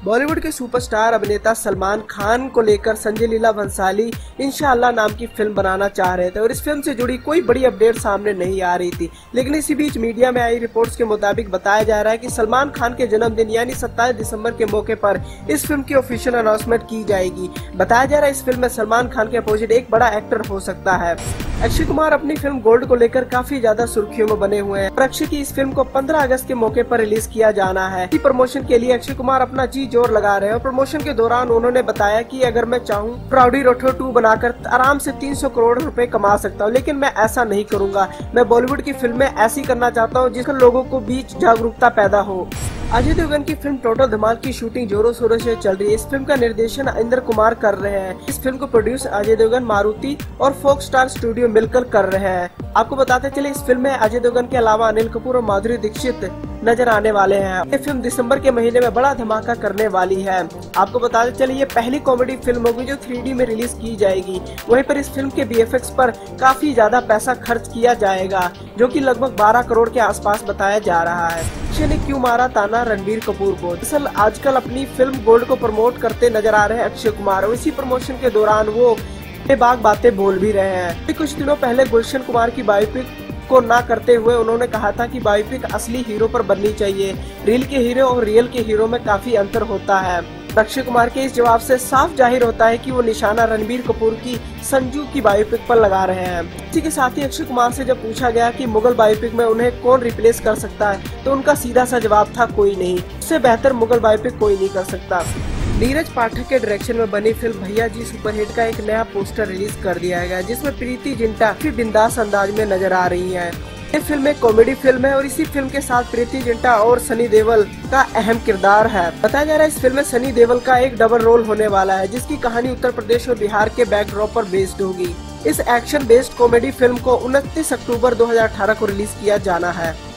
बॉलीवुड के सुपरस्टार अभिनेता सलमान खान को लेकर संजय लीला भंसाली इंशाअल्लाह नाम की फिल्म बनाना चाह रहे थे और इस फिल्म से जुड़ी कोई बड़ी अपडेट सामने नहीं आ रही थी। लेकिन इसी बीच मीडिया में आई रिपोर्ट्स के मुताबिक बताया जा रहा है कि सलमान खान के जन्मदिन यानी 27 दिसंबर के मौके पर इस फिल्म की ऑफिशियल अनाउंसमेंट की जाएगी। बताया जा रहा है इस फिल्म में सलमान खान के अपोजिट एक बड़ा एक्टर हो सकता है। अक्षय कुमार अपनी फिल्म गोल्ड को लेकर काफी ज्यादा सुर्खियों में बने हुए हैं और अक्षय की इस फिल्म को 15 अगस्त के मौके पर रिलीज किया जाना है। इसी प्रमोशन के लिए अक्षय कुमार अपना जी जोर लगा रहे हैं और प्रमोशन के दौरान उन्होंने बताया कि अगर मैं चाहूँ प्राउडी रोठो 2 बनाकर आराम से 300 करोड़ रुपए कमा सकता हूँ, लेकिन मैं ऐसा नहीं करूंगा। मैं बॉलीवुड की फिल्में ऐसी करना चाहता हूँ जिससे लोगों को बीच जागरूकता पैदा हो। अजय देवगन की फिल्म टोटल धमाल की शूटिंग जोरों शोरों से चल रही है। इस फिल्म का निर्देशन इंद्र कुमार कर रहे हैं। इस फिल्म को प्रोड्यूस अजय देवगन, मारुति और फोक्स स्टार स्टूडियो मिलकर कर रहे हैं। आपको बताते चले इस फिल्म में अजय देवगन के अलावा अनिल कपूर और माधुरी दीक्षित नजर आने वाले हैं। ये फिल्म दिसंबर के महीने में बड़ा धमाका करने वाली है। आपको बताते चले ये पहली कॉमेडी फिल्म होगी जो 3D में रिलीज की जाएगी। वहीं पर इस फिल्म के VFX पर काफी ज्यादा पैसा खर्च किया जाएगा, जो कि लगभग 12 करोड़ के आसपास बताया जा रहा है। अक्षय ने क्यों मारा ताना रणबीर कपूर को? दरअसल आजकल अपनी फिल्म गोल्ड को प्रमोट करते नजर आ रहे हैं अक्षय कुमार और इसी प्रमोशन के दौरान वो बेबाक बातें बोल भी रहे हैं। कुछ दिनों पहले गुलशन कुमार की बायोपिक को ना करते हुए उन्होंने कहा था कि बायोपिक असली हीरो पर बननी चाहिए। रील के हीरो और रियल के हीरो में काफी अंतर होता है। अक्षय कुमार के इस जवाब से साफ जाहिर होता है कि वो निशाना रणबीर कपूर की संजू की बायोपिक पर लगा रहे हैं। इसी के साथ ही अक्षय कुमार से जब पूछा गया कि मुगल बायोपिक में उन्हें कौन रिप्लेस कर सकता है, तो उनका सीधा सा जवाब था कोई नहीं। इससे बेहतर मुगल बायोपिक कोई नहीं कर सकता। नीरज पाठक के डायरेक्शन में बनी फिल्म भैया जी सुपरहिट का एक नया पोस्टर रिलीज कर दिया गया, जिसमें प्रीति जिंटा भी बिंदास अंदाज में नजर आ रही हैं। ये फिल्म एक कॉमेडी फिल्म है और इसी फिल्म के साथ प्रीति जिंटा और सनी देओल का अहम किरदार है। बताया जा रहा है इस फिल्म में सनी देओल का एक डबल रोल होने वाला है, जिसकी कहानी उत्तर प्रदेश और बिहार के बैकड्रॉप पर बेस्ड होगी। इस एक्शन बेस्ड कॉमेडी फिल्म को 29 अक्टूबर 2018 को रिलीज किया जाना है।